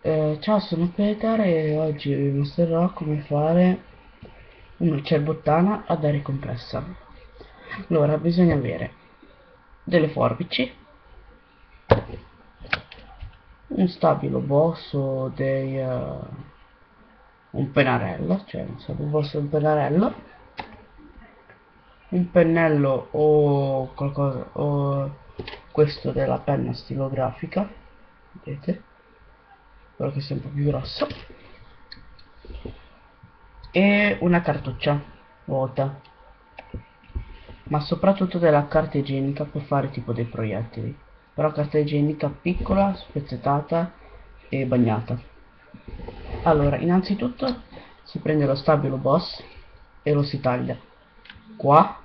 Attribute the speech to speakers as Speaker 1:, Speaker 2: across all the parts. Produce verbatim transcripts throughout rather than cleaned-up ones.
Speaker 1: Eh, ciao, sono Peter e oggi vi mostrerò come fare una cerbottana ad aria compressa. Allora, bisogna avere delle forbici, un stabilo boss o dei, eh, un pennarello, cioè un stabilo boss e un pennarello, un pennello o qualcosa, o questo della penna stilografica, vedete, però che sia un po' più grosso, e una cartuccia vuota, ma soprattutto della carta igienica per fare tipo dei proiettili, però carta igienica piccola, spezzettata e bagnata. Allora, innanzitutto si prende lo stabilo boss e lo si taglia qua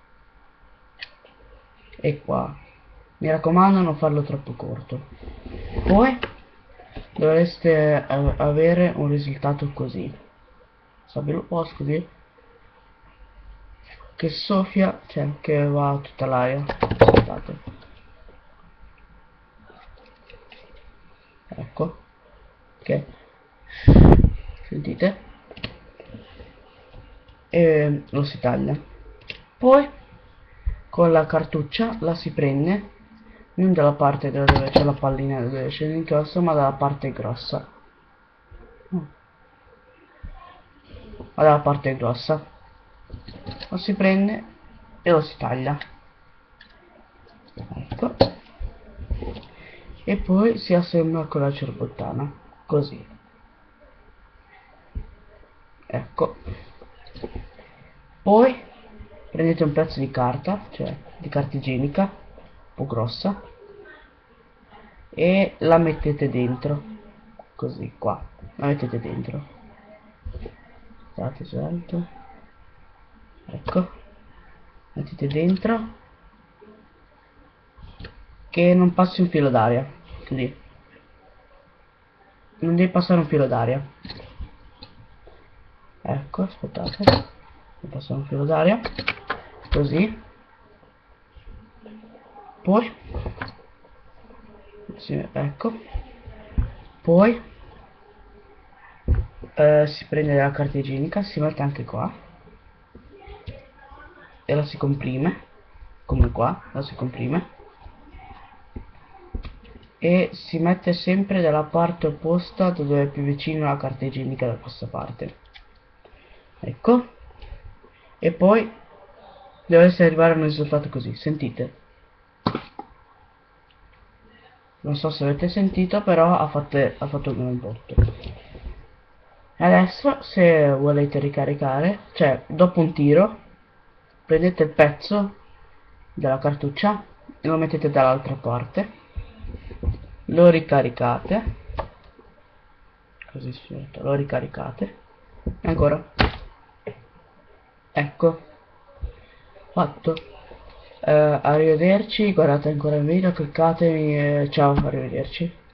Speaker 1: e qua. Mi raccomando, non farlo troppo corto. Poi dovreste eh, avere un risultato così. Stabilo boss così, che soffia, cioè che va tutta l'aria. Aspettate. Ecco, ok, sentite? E lo si taglia. Poi con la cartuccia la si prende non dalla parte dove c'è la pallina dove scende l'inchiostro, ma dalla parte grossa. Ma dalla parte grossa. Lo si prende e lo si taglia. Ecco. E poi si assembla con la cerbottana. Così. Ecco. Poi prendete un pezzo di carta, cioè di carta igienica, un po' grossa, e la mettete dentro, così qua, la mettete dentro, state salto, ecco, mettete dentro, che non passi un filo d'aria, lì, non deve passare un filo d'aria, ecco, aspettate, non passa un filo d'aria, così, poi, sì, ecco, poi eh, si prende la carta igienica, si mette anche qua e la si comprime, come qua, la si comprime e si mette sempre dalla parte opposta dove è più vicino la carta igienica da questa parte. Ecco, e poi dovreste arrivare a un risultato così, sentite? Non so se avete sentito, però ha fatto, ha fatto un botto. Adesso se volete ricaricare, cioè dopo un tiro, prendete il pezzo della cartuccia e lo mettete dall'altra parte, lo ricaricate, così scelto, lo ricaricate, e ancora, ecco, fatto. Eh, arrivederci, guardate ancora il video, cliccatemi e ciao, arrivederci.